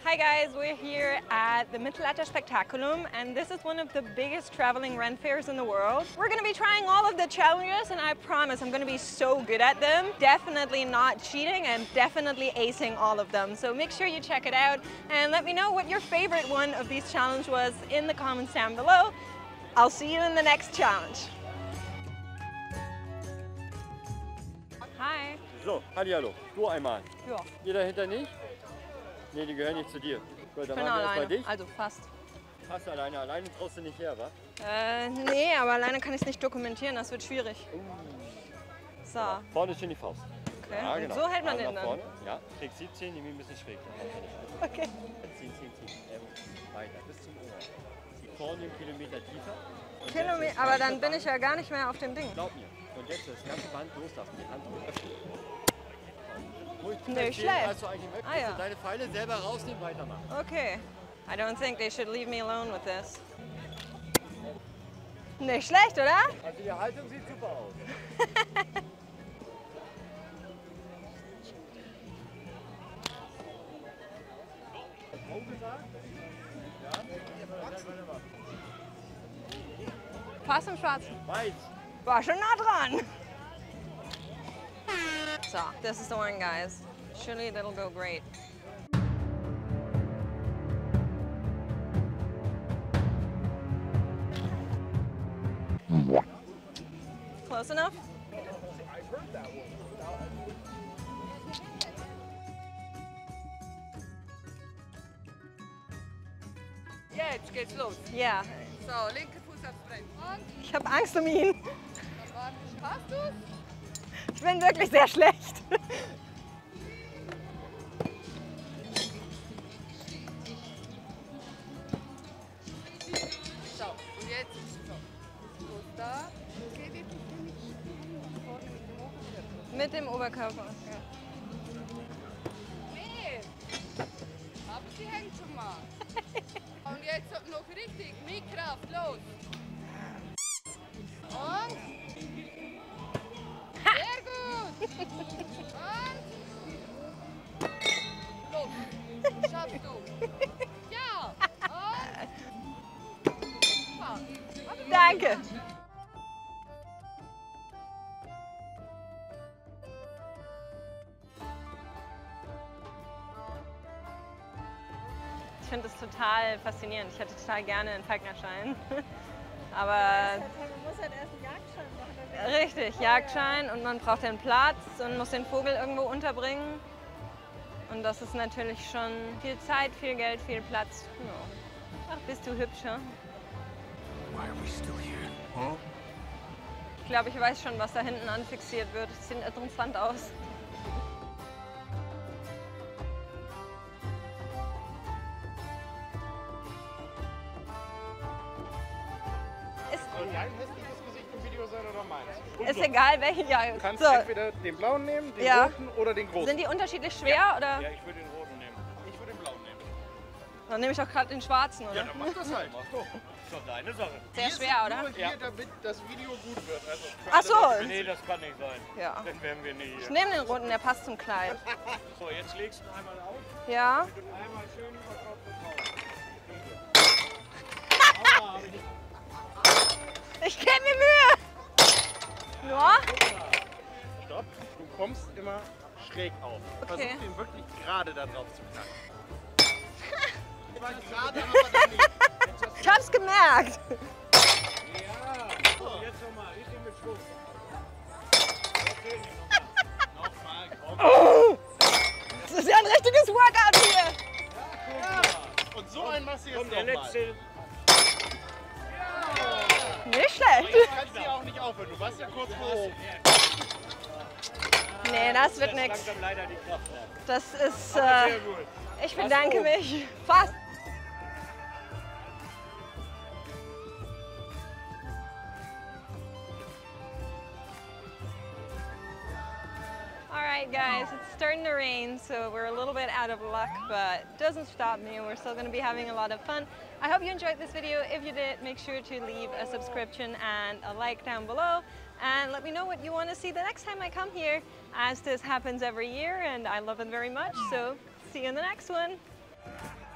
Hi guys, we're here at the Mittelalter Spektakulum, and this is one of the biggest traveling Ren fairs in the world. We're going to be trying all of the challenges, and I promise I'm going to be so good at them. Definitely not cheating and definitely acing all of them. So make sure you check it out and let me know what your favorite one of these challenges was in the comments down below. I'll see you in the next challenge. Hi. So, hallihallo. Du einmal. Ja. Ihr dahinter nicht? Nee, die gehören nicht zu dir. Gut, dann Ich bin machen wir erst mal alleine, dich. also fast. Fast alleine. Alleine traust du nicht her, wa? Nee, aber alleine kann ich es nicht dokumentieren, das wird schwierig. So, Vorne ist schon die Faust. okay. Ja, Und genau. so hält man Arm den nach dann. vorne. Ja, krieg 17, nimm ihn ein bisschen schräg. Okay. Ziehen. Weiter, bis zum Ohr. Zieh vorne einen Kilometer tiefer. Und Kilometer, jetzt das aber ganze dann bin Band- ich ja gar nicht mehr auf dem Ding. Glaub mir. Und jetzt das ganze Band loslassen, die Hand öffnen. Ruhig Nicht stehen, schlecht. als du eigentlich möchtest. Ah, ja. Und deine Pfeile selber rausnehmen, weitermachen. Okay. I don't think they should leave me alone with this. Nicht schlecht, oder? Also die Haltung sieht super aus. Fast im Schwarzen. Weit. War schon nah dran. So, this is the one, guys. Surely that'll go great. Close enough? Jetzt geht's los. Ja. So, linke Fuß aufs Brett. Und Ich habe Angst um ihn. dann warten. Hast du's? Ich bin wirklich sehr schlecht. So, und jetzt so. Los da. Geh wirklich nicht vorne mit dem Oberkörper. Mit dem Oberkörper. Ja. Nee. Aber sie hängt schon mal. Und jetzt noch richtig. Mit Kraft. Los. Und. Sehr gut. Und. Los. Schaffst du. Ja. Und. Super. Danke. Ich finde das total faszinierend. Ich hätte total gerne einen Falknerschein. Aber Man muss halt erst einen Jagdschein machen. Dann richtig, Jagdschein und man braucht den Platz und muss den Vogel irgendwo unterbringen. Und das ist natürlich schon viel Zeit, viel Geld, viel Platz. Ja. Ach, bist du hübscher? Why are we still here? Huh? Ich glaube, ich weiß schon, was da hinten anfixiert wird. Sieht interessant aus. Soll dein hässliches Gesicht im Video sein oder meins? Ist egal, welche. Ja, Du kannst so. entweder den blauen nehmen, den Ja. roten oder den großen. Sind die unterschiedlich schwer oder? Ja, ich würde den roten nehmen. Ich würde den blauen nehmen. Dann nehme ich auch gerade den schwarzen, oder? Ja, dann mach das halt. So. Ist doch deine Sache. Sehr schwer, oder? Nur hier, damit das Video gut wird. Also für Ach alle so. Nee, das kann nicht sein. Ja. Dann wären wir nicht Ich hier. nehme den roten, der passt zum Kleid. So, jetzt legst du einmal auf Ja. und einmal schön über Kopf und Haus. Ich gebe mir Mühe. Ja? Stopp. Du kommst immer schräg auf. Okay. Versuch den wirklich gerade da drauf zu knacken. Immer gerade, aber dann nicht. Ich hab's gemerkt. Ja, so, jetzt nochmal. Ich nehme mit Schwung. Nochmal, komm. Das ist ja ein richtiges Workout hier. Und so ein machst du jetzt Komm, der nochmal. letzte. Nicht schlecht. Du kannst hier auch nicht aufhören. Du warst ja kurz vor oben. Nee, das wird Jetzt nix. langsam leider die Kraft ab. Das ist. Sehr gut. Ich bedanke mich. Fast. Alright guys, it's starting to rain, so we're a little bit out of luck, but it doesn't stop me. We're still going to be having a lot of fun. I hope you enjoyed this video. If you did, make sure to leave a subscription and a like down below. And let me know what you want to see the next time I come here, as this happens every year and I love it very much. So see you in the next one. Ah!